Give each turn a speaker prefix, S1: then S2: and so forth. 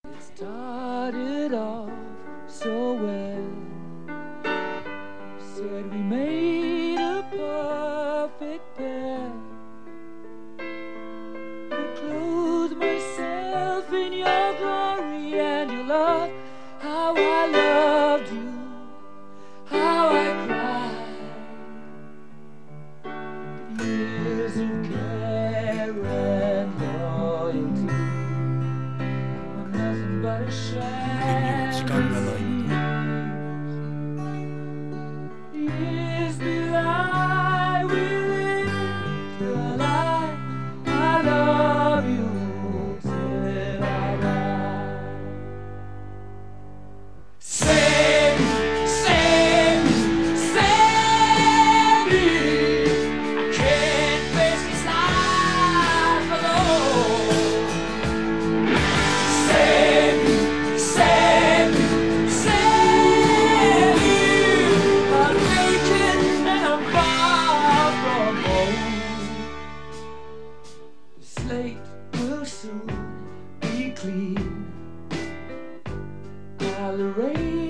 S1: It started off so well. Said we made a perfect pair. I clothed myself in your glory and your love. How I loved you, how I cried. Years of care and loyalty were nothing but a
S2: 時間がないので
S1: Years will I will live till I love you till I die. Save me, save me, save me. I can't face this life alone. Save me, save me, save me. I'm naked and I'm far from home. The slate will soon be clean. I'll erase